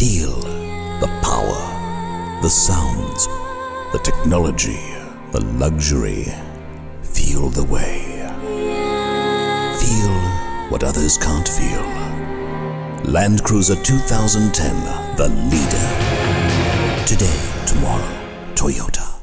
Feel the power, the sounds, the technology, the luxury. Feel the way. Feel what others can't feel. Land Cruiser 2010, the leader. Today, tomorrow, Toyota.